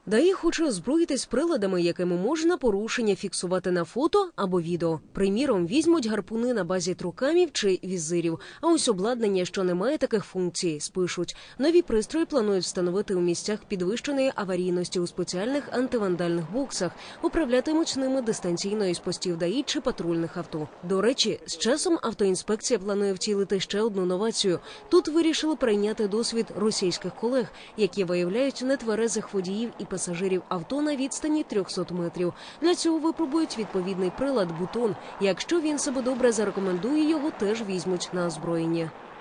ДАІ хоче озброїтись приладами, якими можна порушення фіксувати на фото або відео. Приміром, візьмуть гарпуни на базі трукамів чи візирів. А ось обладнання, що не має таких функцій, спишуть. Нові пристрої планують встановити у місцях підвищеної аварійності у спеціальних антивандальних боксах. Управлятимуть ними дистанційно із постів ДАІ чи патрульних авто. До речі, з часом автоінспекція планує втілити ще одну новацію. Тут вирішили прийняти досвід російських колег, які виявляють нетверезих водіїв і пасажирів авто на відстані 300 метрів. Для цього випробують відповідний прилад «Бутон». Якщо він себе добре зарекомендує, його теж візьмуть на озброєння.